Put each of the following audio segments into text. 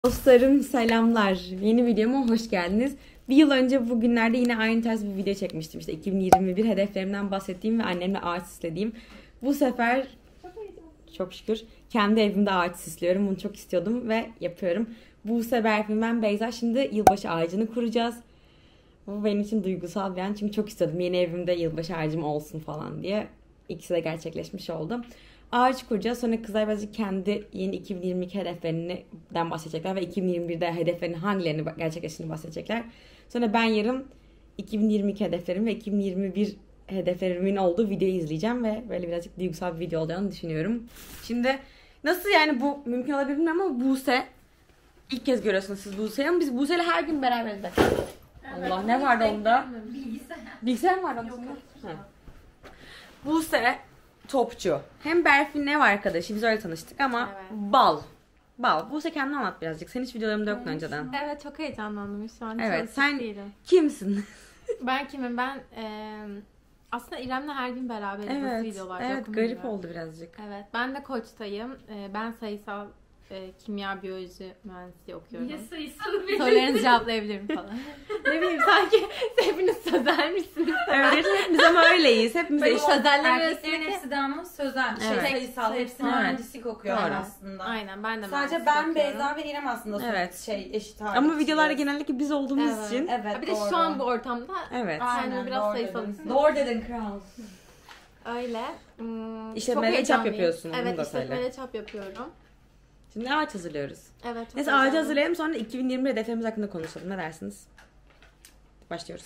Dostlarım selamlar. Yeni videoma hoş geldiniz. Bir yıl önce bugünlerde yine aynı tarz bir video çekmiştim. İşte 2021 hedeflerimden bahsettiğim ve annemle ağaç süslediğim. Bu sefer çok şükür kendi evimde ağaç süslüyorum. Bunu çok istiyordum ve yapıyorum. Buse, Berfin, ben Beyza şimdi yılbaşı ağacını kuracağız. Bu benim için duygusal bir an. Çünkü çok istiyordum yeni evimde yılbaşı ağacım olsun falan diye. İkisi de gerçekleşmiş oldu. Ağaç kuracağız. Sonra kızlar birazcık kendi yeni 2022 hedeflerinden bahsedecekler ve 2021'de hedeflerinin hangilerini gerçekleştiğini bahsedecekler. Sonra ben yarın 2022 hedeflerim ve 2021 hedeflerimin olduğu videoyu izleyeceğim ve böyle birazcık duygusal bir video olacağını düşünüyorum. Şimdi nasıl yani bu mümkün olabilir bilmiyorum ama Buse, ilk kez görüyorsunuz siz Buse'yi ama biz Buse'yle her gün beraberiz. Evet, Allah, ne vardı onda? Bilgisayar. Bilgisayar mı vardı onda? Buse topçu. Hem Berfin'in ev arkadaşı. Biz öyle tanıştık ama evet. Bal. Buse kendini anlat birazcık. Sen hiç videolarımda yoktun önceden. Evet, çok heyecanlandım şu an. Evet, sen kimsin? Ben kimim? Ben aslında İrem'le her gün beraberiz bu videolarda. Evet, garip oldu birazcık. Evet, ben de Koç'tayım. Ben sayısal kimya, biyoloji mühendisliği okuyorum. Niye sayısalı bilirsin? Sorularınızı cevaplayabilirim falan. Ne bileyim, sanki hepiniz sözelmişsiniz. Evet, hepimiz ama öyleyiz. Hepimiz de erkeklerin hepsi de ama sözel. Evet. Sayısal, hepsi mühendislik okuyor aslında. Aynen, ben de sadece ben, Beyza ve İrem aslında eşit ağırlık. Ama videolarda genellikle biz olduğumuz için. Evet, bir de şu an bu ortamda kendimi biraz sayısal istiyorum. Doğru dedin kral. Öyle. İşletmeyle çap yapıyorsun. Evet, işletmeyle çap yapıyorum. Şimdi ağaç hazırlıyoruz. Evet. Neyse, ağacı hazırlayalım, sonra 2020 hedeflerimiz hakkında konuşalım. Ne dersiniz? Başlıyoruz.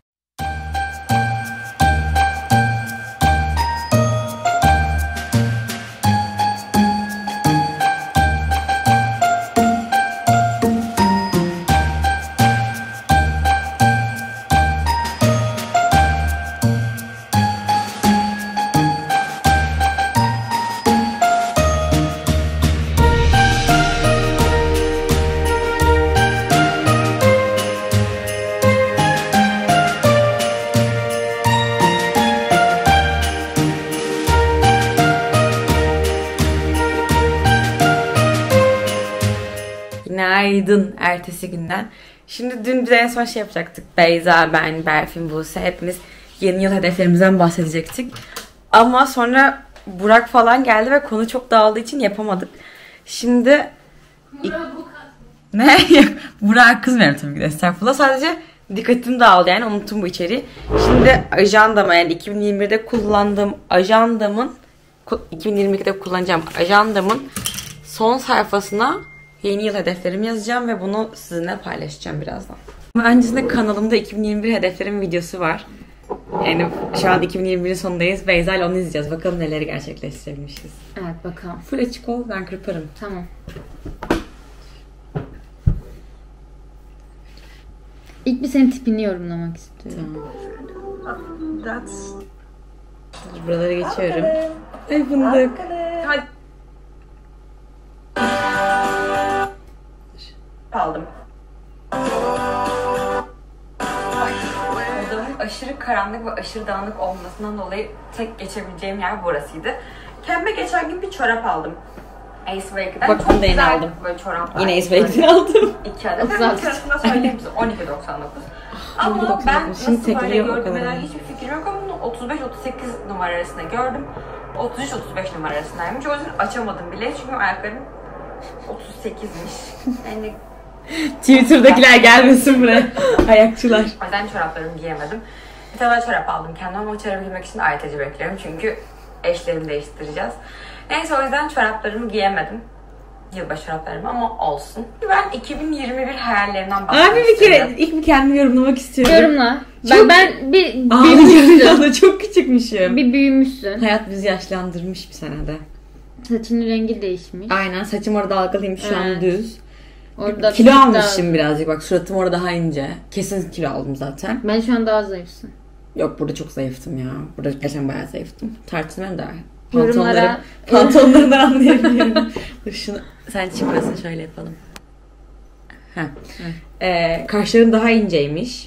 Günaydın ertesi günden. Şimdi dün biz en son şey yapacaktık. Beyza, ben, Berfin, Buse hepimiz yeni yıl hedeflerimizden bahsedecektik. Ama sonra Burak falan geldi ve konu çok dağıldığı için yapamadık. Şimdi... Ne? Burak'a kızmıyorum tabii ki de, estağfurullah. Sadece dikkatim dağıldı, yani unuttum bu içeriği. Şimdi ajandama, yani 2021'de kullandığım ajandamın 2022'de kullanacağım ajandamın son sayfasına yeni yıl hedeflerimi yazacağım ve bunu sizinle paylaşacağım birazdan. Öncesinde kanalımda 2021 hedeflerim videosu var. Yani şu an 2021'in sonundayız. Beyza ile onu izleyeceğiz. Bakalım neleri gerçekleştirebilmişiz. Evet, bakalım. Full açık ol, ben kırparım. Tamam. İlk bir senin tipini yorumlamak istiyorum. Tamam. Buralara geçiyorum. Ay fındık. Hadi. Aldım. Odamın aşırı karanlık ve aşırı dağınık olmasından dolayı tek geçebileceğim yer burasıydı. Kendime geçen gün bir çorap aldım. Ace Wake'den. Bak, bunu da yeni aldım. Böyle çoraplar. Yine Ace Wake'den aldım. 2 adet. Hemen fiyatını da söyleyeyim size, 12.99. Ama ben nasıl böyle gördüğümden hiçbir fikrim yok ama bunu 35-38 numara arasında gördüm. 33-35 numara arasındaymış. O yüzden açamadım bile çünkü ayaklarım 38'miş. Yani Twitter'dakiler gelmesin buraya. Ayakçılar. O yüzden çoraplarımı giyemedim. Bir tane çorap aldım kendime ama çorabı giymek için ayeteci bekliyorum. Çünkü eşlerimi değiştireceğiz. Neyse, o yüzden çoraplarımı giyemedim. Yılbaşı çoraplarımı, ama olsun. Ben 2021 hayallerimden bahsetmek Abi bir kere ilk bir kendimi yorumlamak istiyorum. Yorumla. Çok... Ben bir büyümüşsün. Çok küçükmüşüm. Bir büyümüşsün. Hayat bizi yaşlandırmış bir senede. Saçının rengi değişmiş. Aynen, saçım orada dalgalıymış, şu an düz. Orada kilo almışım birazcık, bak suratım orada daha ince. Kesin kilo aldım zaten. Ben şu an daha zayıfsın. Yok, burada çok zayıftım ya. Burada gerçekten bayağı zayıftım. Tartışmıyorum da. Pantolonlarından anlayabiliyorum. Dur şunu, sen çıkmasın, şöyle yapalım. Kaşlarım daha inceymiş.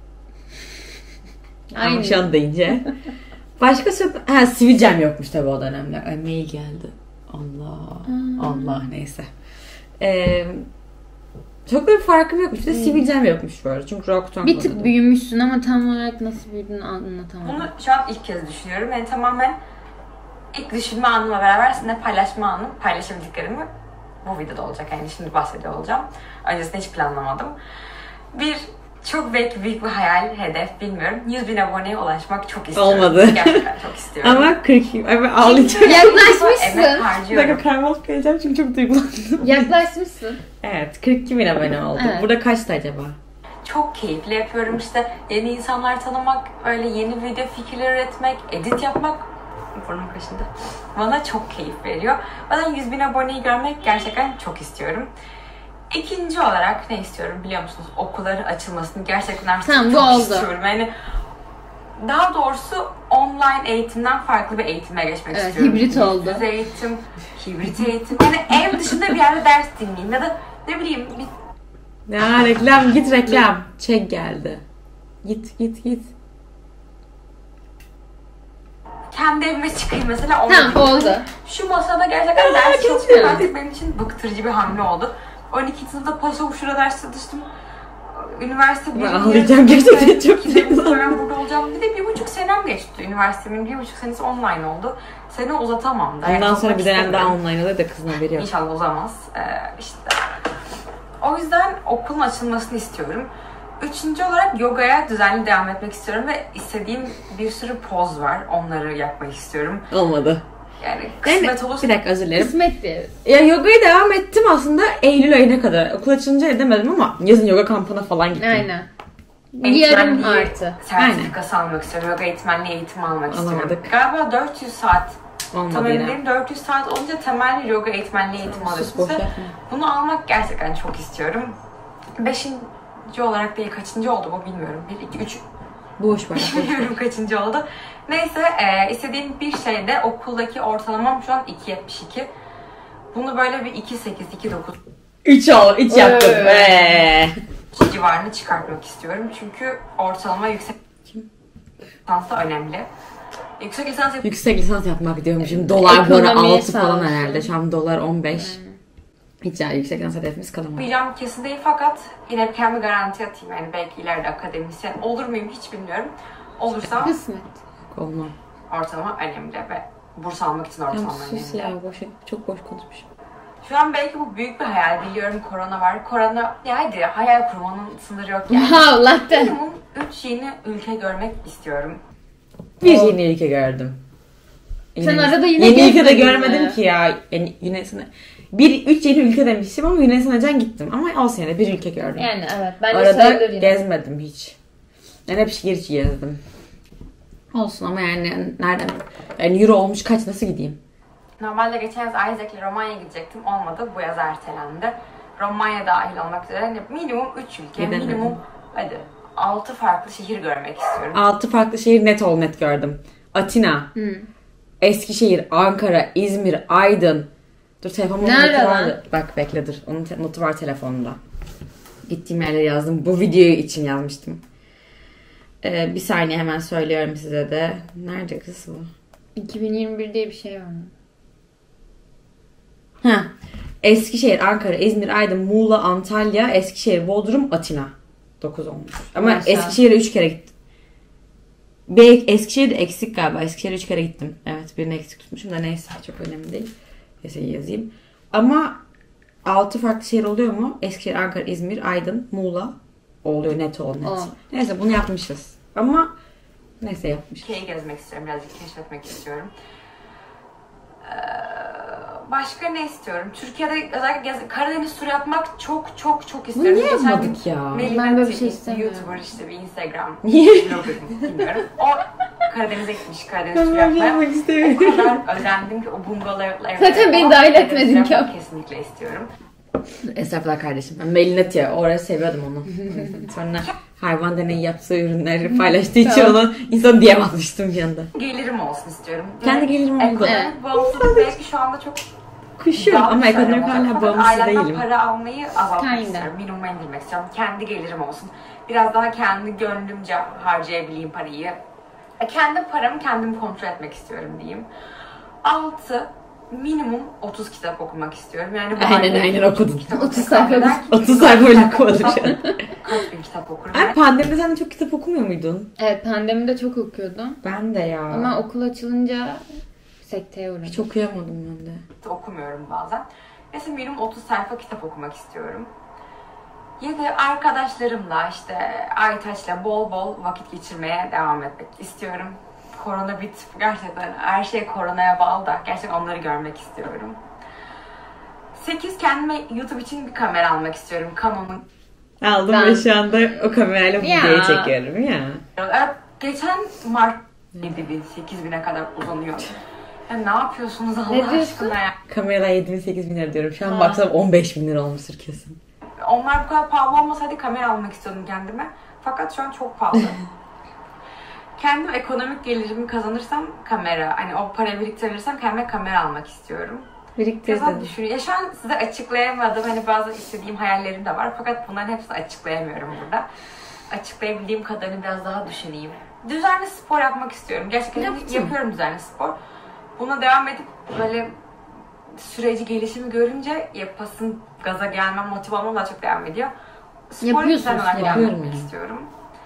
Aynen. Ama şu anda ince. Başka sivilcem yokmuş tabii o dönemler. Mail geldi. Allah. Allah, neyse. Çok da bir farkım yokmuş. Bir de sivilcem yokmuş böyle. Çünkü rock'tan bir tık büyümüşsün ama tam olarak nasıl büyüdüğünü anlatamadım. Bunu şu an ilk kez düşünüyorum. Yani tamamen ilk düşünme anımla beraber sizinle paylaşma anım, paylaşabildiklerimi bu videoda olacak. Yani şimdi bahsediyor olacağım. Öncesinde hiç planlamadım. Çok belki büyük bir hayal, hedef bilmiyorum. 100.000 aboneye ulaşmak çok istiyorum. Olmadı. Gerçekten çok istiyorum. Ama 40. Ay ben ağlayacağım. Yaklaşmışsın. Emek Bir harcıyorum. dakika kaymalık geleceğim çünkü çok duygulandım. Yaklaşmışsın. Evet 42.000 abone oldu. Evet. Burada kaçtı acaba? Çok keyifli yapıyorum işte. Yeni insanlar tanımak, öyle yeni video fikirler üretmek, edit yapmak. Burnum kaşındı. Bana çok keyif veriyor. Bana 100.000 aboneyi görmek gerçekten çok istiyorum. İkinci olarak ne istiyorum biliyor musunuz? Okulların açılmasını gerçekten artık Tamam, bu çok oldu. istiyorum. Yani daha doğrusu online eğitimden farklı bir eğitime geçmek istiyorum. Hibrit oldu. Yüz eğitim, hibrit eğitim. Yani ev dışında bir yerde ders dinleyeyim ya da ne bileyim bir Ya reklam git reklam. Çek geldi. Git. kendi evime çıkayım mesela. Tamam oldu. Şu masada gerçekten ders çalışmak artık benim için bıktırıcı bir hamle oldu. 12. sınıfta paso şurada ders çalıştım. Üniversite Ben ağlayacağım gerçekten çok ben burada olacağım. Bir de 1,5 senem geçti. Üniversitemin 1,5 senesi online oldu. Seni uzatamam da. Ondan sonra bir dönem daha istemiyorum. online oluyor da kızın haberi yok. İnşallah uzamaz. İşte. O yüzden okulun açılmasını istiyorum. Üçüncü olarak yogaya düzenli devam etmek istiyorum ve istediğim bir sürü poz var. Onları yapmak istiyorum. Olmadı. Yani kısmet olursa... Bir dakika özür dilerim. Kısmet diye. Ya yogaya devam ettim aslında Eylül ayına kadar. Okul açılınca edemedim ama yazın yoga kampına falan gittim. Aynen. Yarım artı. Sertifikası almak istiyorum. Yoga eğitmenliği eğitimi almak istiyorum. Alamadık. Galiba 400 saat. Olmadı Tam yine. eminim 400 saat olunca temelli yoga eğitmenliği eğitimi alıyorsunuz boş ve yapma. bunu almak gerçekten çok istiyorum. 5. olarak değil kaçıncı oldu bu bilmiyorum. 1, 2, 3 Boş ver. bilmiyorum kaçıncı oldu. Neyse istediğim bir şey de okuldaki ortalamam şu an 2.72. Bunu böyle bir 2.8, 2.9 3 yaptım. civarını çıkartmak istiyorum. Çünkü ortalama yüksek lisansta önemli. Yüksek lisans yapmak diyormuşum. Dolar böyle Ekonomiye 6 falan sağlık. herhalde. Şu an dolar 15. Hiç yani yüksek lisans hedefimiz kalamadı. yapmayacağım kesin değil fakat yine kendimi garanti atayım. Yani belki ileride akademisyen olur muyum hiç bilmiyorum. Olursam Kısmet. Olmam. ortalama önemli ve burs almak için ortalama Sus önemli. ya boş, çok boş konuşmuşum. Şu an belki bu büyük bir hayal. Biliyorum korona var. Korona ya hadi hayal kurmanın sınırı yok yani. Allah'tan. Minimum 3 yeni ülke görmek istiyorum. Bir yeni ülke gördüm. Sen arada yine yeni ülke de gezmedin görmedim mi? ki ya. Yani Yunanistan'a 3 yeni ülke demiştim ama Yunanistan'a can gittim. Ama o sene bir ülke gördüm. Yani evet. Ben de Arada sayılır yine. gezmedim hiç. Yani hep şehir içi gezdim. Olsun ama yani nereden? Yani euro olmuş kaç nasıl gideyim? Normalde geçen yaz Isaac'le Romanya'ya gidecektim. Olmadı. Bu yaz ertelendi. Romanya dahil olmak üzere hani minimum 3 ülke, Gidemedim. minimum hadi 6 farklı şehir görmek istiyorum. 6 farklı şehir net gördüm. Atina, Eskişehir, Ankara, İzmir, Aydın. Dur telefonumda Nerede notu lan? vardı. Bak bekle dur. Onun notu var telefonumda. Gittiğim yerleri yazdım. Bu video için yazmıştım. Bir saniye hemen söylüyorum size de. Nerede kız bu? 2021 diye bir şey var mı? Ha. Eskişehir, Ankara, İzmir, Aydın, Muğla, Antalya, Eskişehir, Bodrum, Atina. 9 olmuş. Ama Maşallah. Eskişehir'e 3 kere gittim. Eskişehir'de eksik galiba. Eskişehir'e 3 kere gittim. Evet birini eksik tutmuşum da neyse çok önemli değil. Neyse yazayım. Ama 6 farklı şehir oluyor mu? Eskişehir, Ankara, İzmir, Aydın, Muğla oluyor net. Neyse bunu yapmışız. Ama neyse yapmışız. Ülkeyi gezmek istiyorum. Birazcık keşfetmek istiyorum. Başka ne istiyorum? Türkiye'de özellikle Karadeniz turu yapmak çok istiyorum. Bunu niye Geçen yapmadık gün ya? Melih Ben böyle bir Nati, şey istemiyorum. YouTuber işte bir Instagram Niye? blogger bilmiyorum. O Karadeniz'e gitmiş. Karadeniz turu yapmaya. O kadar özendim ki o bungalovlar. Zaten beni dahil etmedin ki. Kesinlikle istiyorum. Estağfurullah kardeşim. Ben Melinati ya. Oraya seviyordum onu. Sonra hayvan deneyi yaptığı ürünleri paylaştığı için onu insan diyemezmiştim bir anda. Gelirim olsun istiyorum. Kendi gelirim oldu. Ekonomik bağımsızlık belki şu anda çok Kuşum ama ekonomik hala bağımsız ailemden değilim. para almayı azaltmak Aynen. istiyorum. Minimuma indirmek istiyorum. Kendi gelirim olsun. Biraz daha kendi gönlümce harcayabileyim parayı. Kendi paramı kendim kontrol etmek istiyorum diyeyim. 6. minimum 30 kitap okumak istiyorum. Yani bu Aynen okudun. 30 sayfa. 30 sayfa öyle okumadım şu an. Kaç bin kitap okurum. Ay pandemide sen de çok kitap okumuyor muydun? Evet, pandemide çok okuyordum. Ben de ya. Ama okul açılınca sekteye uğradım. hiç okuyamadım ben de. Okumuyorum bazen. Mesela minimum 30 sayfa kitap okumak istiyorum. Ya da arkadaşlarımla işte Aytaç'la bol bol vakit geçirmeye devam etmek istiyorum. Korona gerçekten her şey koronaya bağlı da gerçekten onları görmek istiyorum. 8 kendime YouTube için bir kamera almak istiyorum. Canon'un. Aldım ve şu anda o kamerayla videoyu çekiyorum ya. Geçen Mart 7.000-8.000'e kadar uzanıyor. Ya ne yapıyorsunuz Allah aşkına ya? Kamerada 7.000-8.000 lira diyorum. Şu an baksam 15.000 lira olmuştur kesin. Onlar bu kadar pahalı olmasaydı kamera almak istiyordum kendime. Fakat şu an çok pahalı. Kendim ekonomik gelirimi kazanırsam kamera, hani o para biriktirirsem kendime kamera almak istiyorum. Biriktirdin. Düşünüyorum. Ya şu an size açıklayamadım. Hani bazı istediğim hayallerim de var. Fakat bunların hepsini açıklayamıyorum burada. Açıklayabildiğim kadarını biraz daha düşüneyim. Düzenli spor yapmak istiyorum. Gerçekten yapıyorum düzenli spor. Buna devam edip böyle süreci, gelişimi görünce yapasın, gaza gelmem, motive olmam daha çok devam ediyor. Spor düzenli olarak devam etmek istiyorum.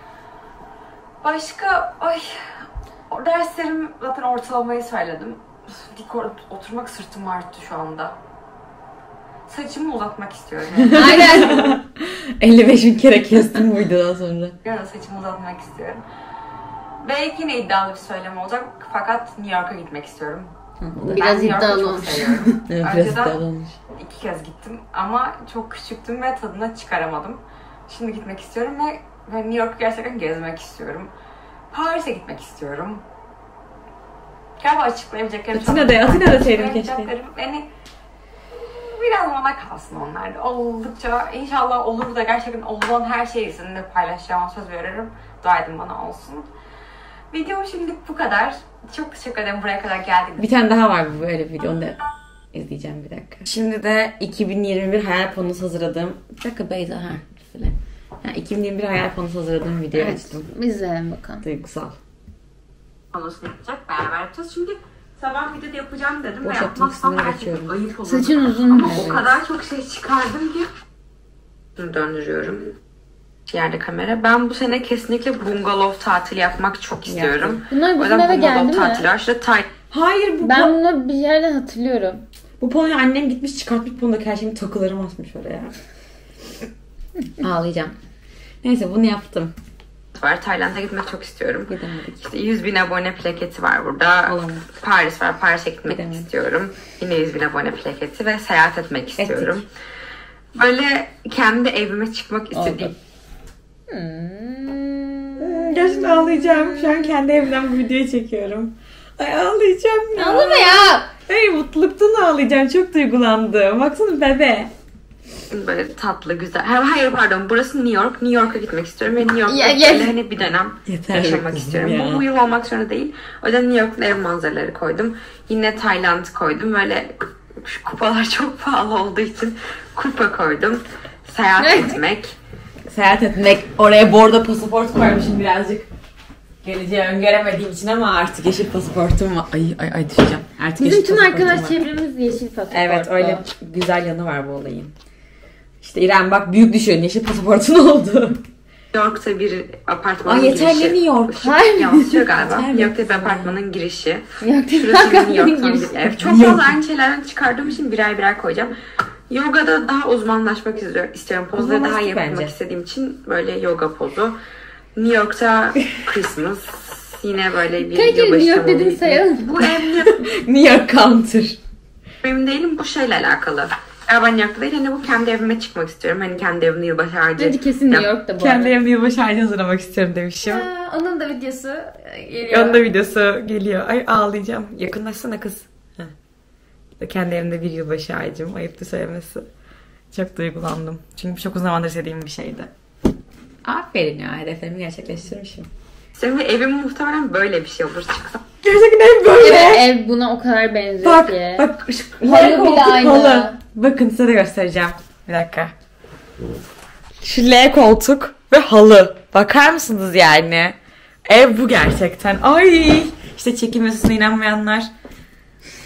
Başka, o derslerim zaten ortalamayı söyledim. Dik oturmak sırtım arttı şu anda. Saçımı uzatmak istiyorum. Aynen. 55.000 kere kestim bu videodan sonra. Yani saçımı uzatmak istiyorum. Belki yine iddialı bir söylem olacak fakat New York'a gitmek istiyorum. Biraz iddialı olmuş. Evet, biraz iddialı olmuş. 2 kez gittim ama çok küçüktüm ve tadını çıkaramadım. Şimdi gitmek istiyorum ve New York'u gerçekten gezmek istiyorum. Paris'e gitmek istiyorum. Galiba açıklayabileceklerim. Atina'da sevdim keşke. Yani biraz bana kalsın onlar. Oldukça inşallah olur da gerçekten olan her şeyi sizinle paylaşacağım, söz veririm. Dua edin bana olsun. Videom şimdilik bu kadar. Çok teşekkür ederim buraya kadar geldiğiniz için. Bir tane daha var böyle bir video. Onu da izleyeceğim bir dakika. Şimdi de 2021 hayal panosu hazırladığım... Bir dakika Beyza. Yani 2021 hayal panosu hazırladığım video açtım. İzleyelim bakalım. Duygusal. Panosunu yapacak, beraber yapacağız. Şimdi sabah videoda yapacağım dedim boş ve yapmazsam gerçekten ayıp olur. Saçın uzun mu? O kadar çok şey çıkardım ki. Bunu döndürüyorum. Yerde kamera. Ben bu sene kesinlikle bungalov tatili yapmak çok istiyorum. Bunlar bizim eve geldi mi? Tatili var. Şurada Hayır Ben bunu bir yerden hatırlıyorum. Bu panoyu annem gitmiş çıkartmış panodaki her şeyimi takılarım asmış oraya. Ağlayacağım. Neyse bunu yaptım. var. Tayland'a gitmek çok istiyorum. Gidemedik. İşte 100.000 abone plaketi var burada. Olamadı. Paris var. Paris'e gitmek Gidemedik. istiyorum. Yine 100.000 abone plaketi ve seyahat etmek istiyorum. Böyle kendi evime çıkmak istediğim. Gerçekten ağlayacağım. Şu an kendi evimden bu videoyu çekiyorum. Ay ağlayacağım ya. Ağlama ya. Ay mutluluktan ağlayacağım. Çok duygulandım. Baksana bebe. Böyle tatlı, güzel. Hayır pardon. Burası New York. New York'a gitmek istiyorum ve New York'ta böyle hani bir dönem yaşamak istiyorum. Ya. Bu yıl olmak zorunda değil. O yüzden New York'un ev manzaraları koydum. Yine Tayland koydum. Böyle şu kupalar çok pahalı olduğu için kupa koydum. Seyahat etmek. Seyahat etmek. Oraya bordo pasaport koymuşum birazcık. Geleceği öngöremediğim için ama artık yeşil pasaportum var. Ay düşeceğim. Artık Bizim yeşil tüm pasaportum arkadaş var. çevremiz yeşil pasaport. Evet öyle güzel yanı var bu olayın. İşte İrem bak büyük düşüyorsun. Yeşil pasaportun oldu. New York'ta bir apartmanın Ay yeterli girişi. New York. Işık yansıyor galiba. Yeterli. New York'ta bir apartmanın girişi. New Şurası bir New York'tan girişi. bir ev. Çok fazla aynı şeylerden çıkardığım için birer birer koyacağım. Yoga'da daha uzmanlaşmak istiyorum. Pozları daha iyi yapmak bence. istediğim için böyle yoga pozu. New York'ta Christmas. Yine böyle bir Peki yılbaşı New York tamamı. dediğin sayalım. Bu ev New York Counter. emin değilim. Bu şeyle alakalı. Eğer ben New York'ta değil, hani bu kendi evime çıkmak istiyorum. Hani kendi evimde yılbaşı harcı. Bence kesin New York'ta bu Kendi arada. evimde yılbaşı harcı hazırlamak istiyorum demişim. Onun da videosu geliyor. Onun da videosu geliyor. Ay ağlayacağım. Yakınlaşsana kız. Heh. Kendi evimde bir yılbaşı harcım. Ayıptı söylemesi. Çok duygulandım. Çünkü çok uzun zamandır istediğim bir şeydi. Aferin ya. Hedeflerimi gerçekleştirmişim. Senin ve evim muhtemelen böyle bir şey olur çıksa. Gerçekten ev böyle. Evet, ev buna o kadar benziyor Bak ki. bak. Halı L bile koltuk aynı. halı. Bakın size de göstereceğim. Bir dakika. Şu L koltuk ve halı. Bakar mısınız yani? Ev bu gerçekten. Ay. İşte çekim yasasına inanmayanlar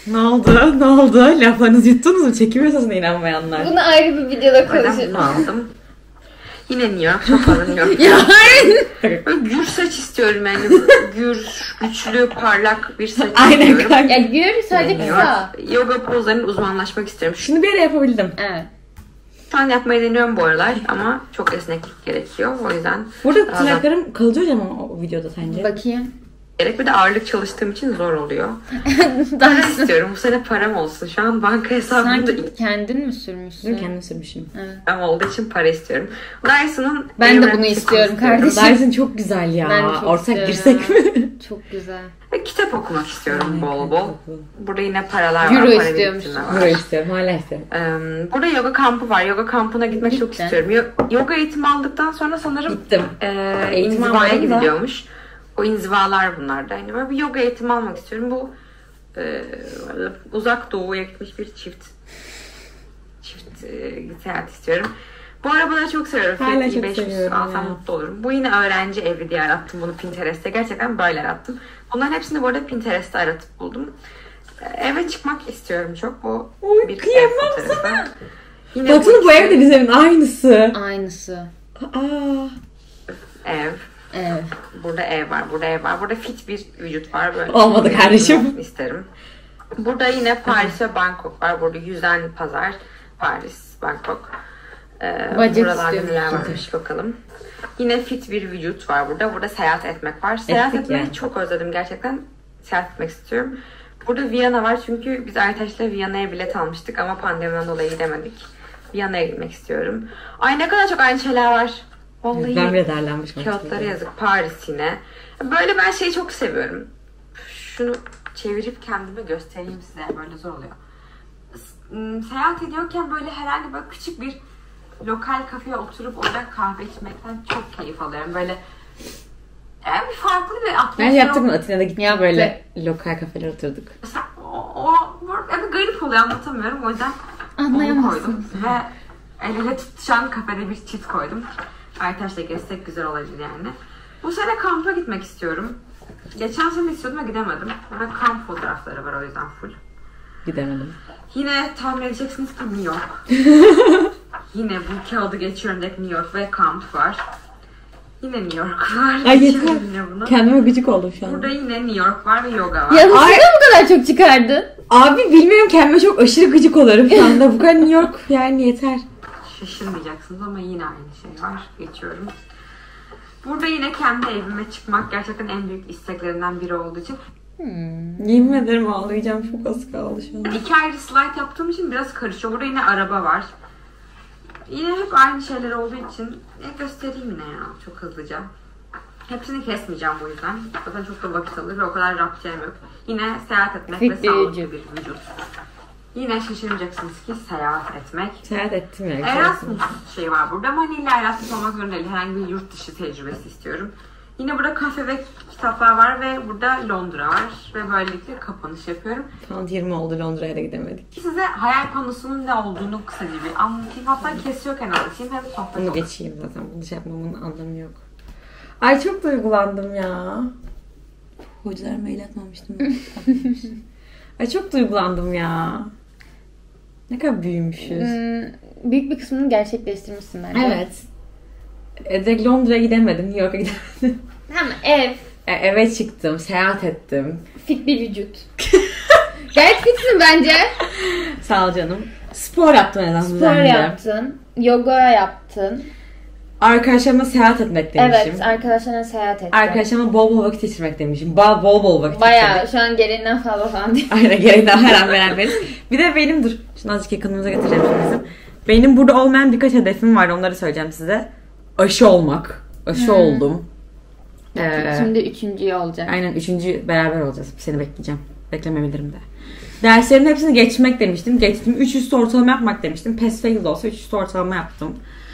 Ne oldu? Ne oldu? Laflarınızı yuttunuz mu? Çekim yasasına inanmayanlar. Bunu ayrı bir videoda O yüzden konuşuruz. bunu aldım. Yine New York. Çok fazla New York. Ya hayır. Böyle gür saç istiyorum yani. Gür, güçlü, parlak bir saç Aynen istiyorum. kanka. Ya gör sadece kısa. Yoga pozlarının uzmanlaşmak istiyorum. Şunu bir ara yapabildim. Evet. Şu an yapmayı deniyorum bu aralar ama çok esneklik gerekiyor. O yüzden Burada daha da tırnaklarım kalıcı hocam o videoda sence? Bakayım. gerek. Bir de ağırlık çalıştığım için zor oluyor. Para Daha istiyorum. Bu sene param olsun. Şu an banka hesabımda sanki kendin mi sürmüşsün? Kendim sürmüşüm. Evet. ama olduğu için para istiyorum. Dyson'un Ben de evren bunu çıkmasını istiyorum kardeşim. Dyson çok güzel ya. Ben de çok Ortak istiyorum girsek ya. mi? Çok güzel. Ve kitap okumak istiyorum bol bol. Çok güzel. Burada yine paralar var. Euro para istiyormuşsun. biriktirme var. Burayı istiyorum. Hala istiyorum. Burada yoga kampı var. Yoga kampına gitmek çok Gitti. istiyorum. Yoga eğitimi aldıktan sonra sanırım Gittim. Eğitim inzivaya almadım da. gidiliyormuş. O inzivalar bunlar da. Yani böyle bir yoga eğitimi almak istiyorum. Bu böyle uzak doğuya gitmiş bir çift seyahat istiyorum. Bu arabaları çok seviyorum. Hala Fiat çok 500 seviyorum alsam ya. mutlu olurum. Bu yine öğrenci evi diye arattım bunu Pinterest'te. Gerçekten böyle arattım. Bunların hepsini bu arada Pinterest'te aratıp buldum. Eve çıkmak istiyorum çok. Bu Oy, bir kıyamam ev fotoğrafı. Yine Batu'nun bu ikisi evde bizim evin aynısı. Aynısı. Aa. ev. Evet. Burada ev var, burada ev var. Burada fit bir vücut var. Böyle Olmadı kardeşim. İsterim. Burada yine Paris ve Bangkok var. Burada yüzen pazar. Paris, Bangkok. Bacak Buralarda istiyorum. neler varmış bakalım. Yine fit bir vücut var burada. Burada seyahat etmek var. Seyahat Ettik etmeyi yani. çok özledim gerçekten. Seyahat etmek istiyorum. Burada Viyana var çünkü biz arkadaşlarla Viyana'ya bilet almıştık ama pandemiden dolayı gidemedik. Viyana'ya gitmek istiyorum. Ay ne kadar çok aynı şeyler var. Vallahi Ben bile derlenmişim. kağıtları yazık. Paris yine. Böyle ben şeyi çok seviyorum. Şunu çevirip kendime göstereyim size. Böyle zor oluyor. Seyahat ediyorken böyle herhangi böyle küçük bir lokal kafeye oturup orada kahve içmekten çok keyif alıyorum. Böyle yani bir farklı bir atmosfer. Ben yaptık mı Atina'da gittik Yaptı. böyle lokal kafeler oturduk. Bir garip oluyor anlatamıyorum. O yüzden onu Anlayamazsın. koydum. Ve el ele tutuşan kafede bir çift koydum. Arkadaşlar gezsek güzel olabilir yani. Bu sene kampa gitmek istiyorum. Geçen sene istiyordum ve gidemedim. Burada kamp fotoğrafları var o yüzden full. Gidemedim. Yine tahmin edeceksiniz ki New York. Yine bu kağıdı geçiyorum direkt New York ve kamp var. Yine New York var. Ay Geçiyorum yeter. yine bunu. Kendime gıcık oldum şu an. Burada yine New York var ve yoga var. Ya nasıl Ay. bu kadar çok çıkardın? Abi bilmiyorum kendime çok aşırı gıcık oluyorum şu anda. Bu kadar New York yani yeter. Şaşırmayacaksınız ama yine aynı şey var. Geçiyorum. Burada yine kendi evime çıkmak gerçekten en büyük isteklerimden biri olduğu için. Yemin ederim ağlayacağım. Çok az kaldı şu an. 2 ayrı slide yaptığım için biraz karışıyor. Burada yine araba var. Yine hep aynı şeyler olduğu için göstereyim yine ya çok hızlıca. Hepsini kesmeyeceğim bu yüzden. Zaten çok da vakit alır ve o kadar rapçem yok. Yine seyahat etmek Fit ve bir sağlıklı vücut. bir vücut. Yine şaşırmayacaksınız ki seyahat etmek. Seyahat ettim ya. güzel Erasmus olsun. şey var burada ama hani illa Erasmus olmak zorunda değil. Herhangi bir yurt dışı tecrübesi istiyorum. Yine burada kafe ve kitaplar var ve burada Londra var. Ve böylelikle kapanış yapıyorum. Tam 20 oldu Londra'ya da gidemedik. Size hayal panosunun ne olduğunu kısaca bir anlatayım. Hatta kesiyorken anlatayım. Hem sohbet Bunu olur. geçeyim zaten. Bunu şey yapmamın anlamı yok. Ay çok duygulandım ya. Hocalara mail atmamıştım. Ay çok duygulandım ya. Ne kadar büyümüşüz. Büyük bir kısmını gerçekleştirmişsin bence. Evet. Direkt Londra'ya gidemedim. New York'a gidemedim. Hem ev, Eve çıktım. Seyahat ettim. fit bir vücut. Gayet fitsin bence. Sağ ol canım. Spor yaptım en azından. Spor düzenli. yaptın, yoga yaptın. Arkadaşlarıma seyahat etmek demişim. Evet, arkadaşlarına seyahat ettin. Arkadaşlarıma bol bol vakit geçirmek demişim. Bol bol vakit Bayağı geçirdik. şu an gereğinden fazla falan değil. Aynen gerekten her an veren benim. Bir de benim dur. Şunu azıcık yakınımıza getireceğim şimdi bizim. Benim burada olmayan birkaç hedefim var. Onları söyleyeceğim size. Aşı olmak. Aşı oldum. Şimdi üçüncüyü olacak. Aynen 3. beraber olacağız. Seni bekleyeceğim. Beklemeyebilirim de. Derslerimin hepsini geçmek demiştim. Geçtim. 3 üstü ortalama yapmak demiştim. PES fail de olsa 3 üstü ortalama yaptım.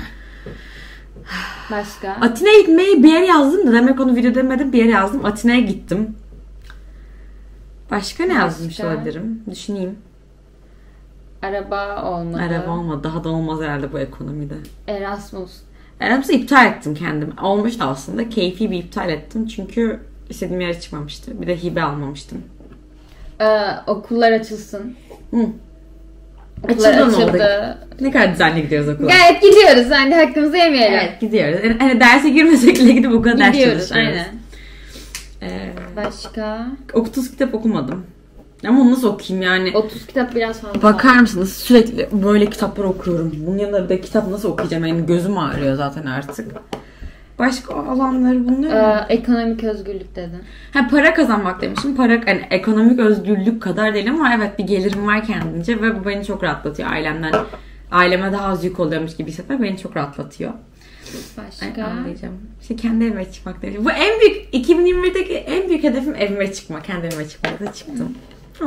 Başka? Atina'ya gitmeyi bir yere yazdım da demek onu video demedim. Bir yere yazdım. Atina'ya gittim. Başka ne yazmış olabilirim? Düşüneyim. Araba olmadı. Araba olmadı. Daha da olmaz herhalde bu ekonomide. Erasmus. Erasmus'u iptal ettim kendim. Olmuştu aslında. Keyfi bir iptal ettim. Çünkü istediğim yere çıkmamıştı. Bir de hibe almamıştım. Okullar açılsın. Hı. Okullar Açıldı mı açıldı. Ne kadar düzenli gidiyoruz okula. Gayet gidiyoruz. Hani hakkımızı yemeyelim. Evet gidiyoruz. Yani derse girmesek bile gidip o kadar ders Gidiyoruz çalışıyoruz. aynen. Başka? 30 kitap okumadım. Ama nasıl okuyayım yani? 30 kitap biraz fazla. Bakar mısınız? Sürekli böyle kitaplar okuyorum. Bunun yanında bir de kitap nasıl okuyacağım? Yani gözüm ağrıyor zaten artık. Başka alanları bunlar mı? Ekonomik özgürlük dedin. Ha, para kazanmak demişim. Para yani ekonomik özgürlük kadar değil ama evet bir gelirim var kendince ve bu beni çok rahatlatıyor aileme daha az yük oluyormuş gibi hissetmek beni çok rahatlatıyor. Başka? Anlayacağım. İşte kendi evime çıkmak demişim. Bu en büyük 2021'deki en büyük hedefim evime çıkmak. Kendi evime çıkmak da çıktım.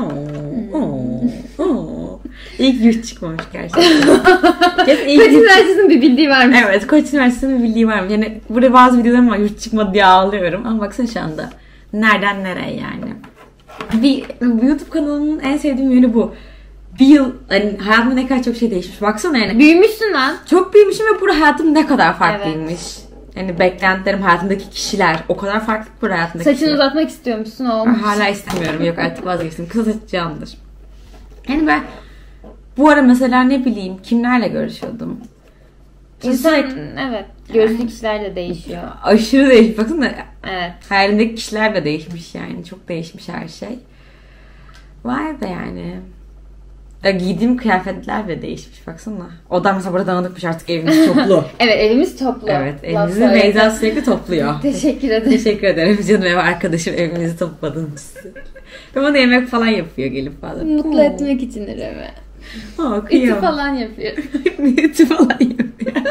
İlk yurt çıkmamış gerçekten. Koç Üniversitesi'nin bir bildiği var mı? Evet, Koç Üniversitesi'nin bir bildiği var mı? Yani burada bazı videolarım var yurt çıkmadı diye ağlıyorum. Ama baksana şu anda. Nereden nereye yani. Bir YouTube kanalının en sevdiğim yönü bu. Bir yıl hani hayatımda ne kadar çok şey değişmiş. Baksana yani. Büyümüşsün lan. Çok büyümüşüm ve burada hayatım ne kadar farklıymış. Evet. Yani beklentilerim, hayatımdaki kişiler o kadar farklı ki burada hayatımdaki Saçını kişiler. uzatmak istiyormuşsun olmuş. Hala istemiyorum. Yok artık vazgeçtim. Kısa saç candır. Yani ben bu ara mesela ne bileyim kimlerle görüşüyordum. İnsan evet. Gözlü kişiler de değişiyor. Aşırı değişmiş. Baksana evet. hayalimdeki kişiler de değişmiş yani. Çok değişmiş her şey. Vay be yani. Ya giydiğim kıyafetler de değişmiş. Baksana. Odam mesela burada dağınıkmış artık evimiz toplu. Evet evimiz toplu. Evet evimizi Beyza sürekli topluyor. Teşekkür ederim. Teşekkür ederim canım ev arkadaşım evinizi topladınız. Ve bana yemek falan yapıyor gelip falan. Mutlu etmek için eve. Ütü falan yapıyor. Ütü falan yapıyor.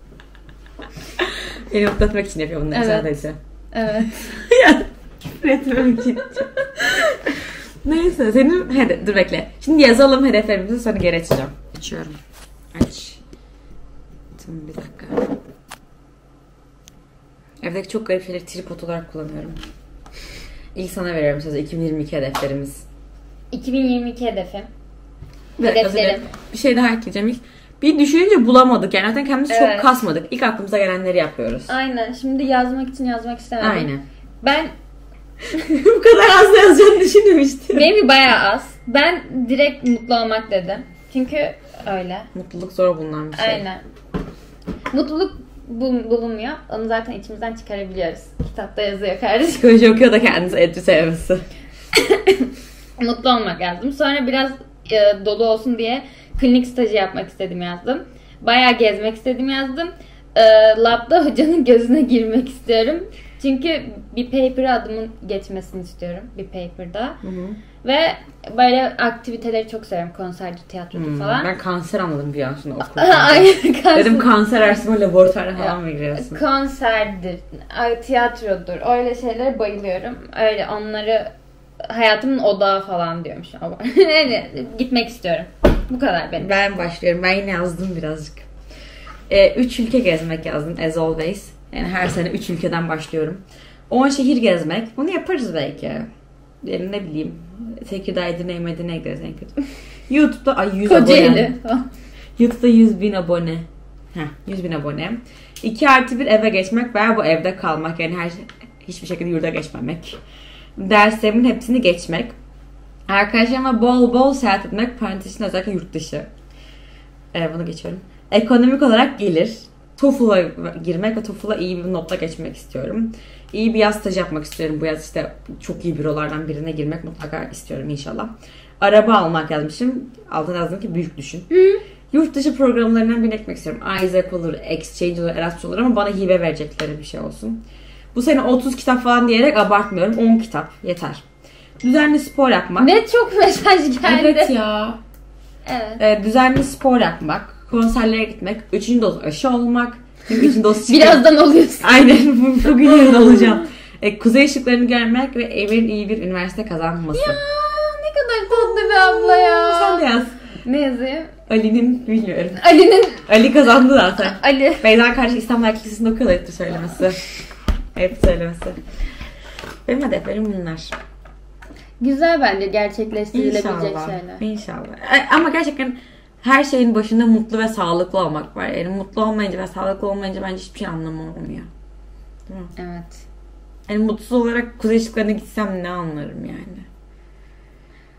Beni mutlu etmek için yapıyor bunları sadece. Evet. Ya küfür etmemek için. Neyse senin dur bekle. Şimdi yazalım hedeflerimizi sonra geri açacağım. Açıyorum. Aç. Tamam bir dakika. Evdeki çok garip şeyleri tripod olarak kullanıyorum. İlk sana veriyorum sözü 2022 hedeflerimiz. 2022 hedefim. Hedeflerim. Bir şey daha ekleyeceğim. Bir düşününce bulamadık. Yani zaten kendimizi çok kasmadık. İlk aklımıza gelenleri yapıyoruz. Aynen. Şimdi yazmak istemedim. Aynen. Ben bu kadar az yazacağını düşünmemiştim. Benimki bayağı az. Ben direkt mutlu olmak dedim. Çünkü öyle. Mutluluk zor bulunan bir şey. Aynen. Mutluluk bulunmuyor. Onu zaten içimizden çıkarabiliyoruz. Kitapta yazıyor kardeşim. Psikoloji okuyor da kendisi etçi sevmesi. Mutlu olmak yazdım. Sonra biraz dolu olsun diye klinik stajı yapmak istedim yazdım. Bayağı gezmek istedim yazdım. Labda hocanın gözüne girmek istiyorum. Çünkü bir paper'a adımın geçmesini istiyorum. Bir paper'da. Hı hı. Ve böyle aktiviteleri çok seviyorum. Konserci, tiyatrocu falan. Ben kanser anladım bir an sonra okulda. Aynen kanser. Dedim kanser araştırma laboratuvarına falan mı giriyorsun? Konserdir, tiyatrodur. Öyle şeylere bayılıyorum. Öyle onları hayatımın odağı falan diyormuş. Yani gitmek istiyorum. Bu kadar benim. Ben başlıyorum. Ben yine yazdım birazcık. 3 ülke gezmek yazdım as always. Yani her sene 3 ülkeden başlıyorum. 10 şehir gezmek. Bunu yaparız belki. Yani ne bileyim. Tekirdağ, Edirne, Medine'ye gideriz en kötü. YouTube'da 100 abone. YouTube'da 100.000 abone. 100.000 abone. 2+1 eve geçmek veya bu evde kalmak. Yani hiçbir şekilde yurda geçmemek. Derslerimin hepsini geçmek. Arkadaşlarımla bol bol seyahat etmek. Parantezinde özellikle yurt dışı. Bunu geçiyorum. Ekonomik olarak gelir. TOEFL'a girmek ve TOEFL'a iyi bir notla geçmek istiyorum. İyi bir yaz stajı yapmak istiyorum. Bu yaz işte çok iyi bürolardan birine girmek mutlaka istiyorum inşallah. Araba almak yazmışım. Altına yazdım ki büyük düşün. Yurt dışı programlarından birine gitmek istiyorum. Isaac olur, Exchange olur, Erasmus olur ama bana hibe verecekleri bir şey olsun. Bu sene 30 kitap falan diyerek abartmıyorum. 10 kitap yeter. Düzenli spor yapmak. Ne çok mesaj geldi. Evet ya. Evet. Düzenli spor yapmak. Konserlere gitmek. 3. doz aşı olmak. 3. doz çıkıyor. Birazdan oluyorsun. Aynen. Bugün yarın olacağım. Kuzey ışıklarını görmek ve Emir'in iyi bir üniversite kazanması. Ya ne kadar tatlı bir abla ya. Sen de yaz. Ne yazayım? Ali'nin bilmiyorum. Ali kazandı zaten. Ali. Beyza kardeş İstanbul Erkek Lisesi'nde okuyor da hep söylemesi. Hep söylemesi. Benim hedeflerim bunlar. Güzel bence gerçekleştirilebilecek şeyler. İnşallah. Ama gerçekten her şeyin başında mutlu ve sağlıklı olmak var. Yani mutlu olmayınca ve sağlıklı olmayınca bence hiçbir şey anlamı olmuyor. Değil mi? Evet. Yani mutsuz olarak kuzey ışıklarına gitsem ne anlarım yani.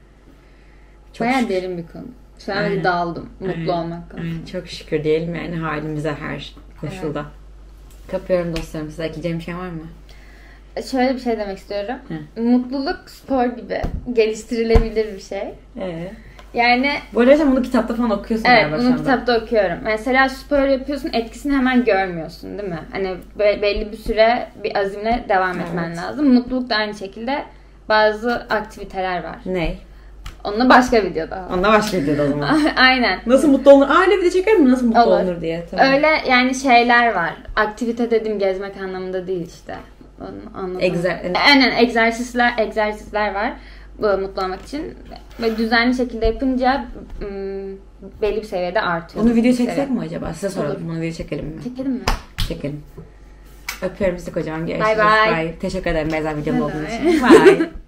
Çok Bayağı şükür. derin bir konu. Şu an Aynen. daldım. Mutlu Aynen. olmak konusunda. Aynen, çok şükür diyelim yani halimize her koşulda. Kapıyorum dostlarım. Size ekleyeceğim bir şey var mı? Şöyle bir şey demek istiyorum. Hı. Mutluluk spor gibi geliştirilebilir bir şey. Yani Bu arada sen bunu kitapta falan okuyorsun evet, galiba şu bunu anda. kitapta okuyorum. Mesela spor yapıyorsun, etkisini hemen görmüyorsun değil mi? Hani belli bir süre bir azimle devam etmen Evet. lazım. Mutluluk da aynı şekilde bazı aktiviteler var. Ne? Onunla başka videoda. Onunla başlayacağız o zaman. Aynen. Nasıl mutlu olunur? Öyle video çeker mi? Nasıl mutlu Olur. olunur diye. Tamam. Öyle yani şeyler var. Aktivite dedim gezmek anlamında değil işte. Onu anladım. Aynen egzersizler var. Bu mutlu olmak için. Ve düzenli şekilde yapınca belli bir seviyede artıyor. Bunu video çeksek Evet. mi acaba? Size soralım. Olur. Bunu video çekelim mi? Çekelim mi? Çekelim. Öpüyorum sizi kocaman. Görüşürüz. Bye bye. Bye. Teşekkür ederim Beyza videomda Bye olduğunuz bye. için. Bye.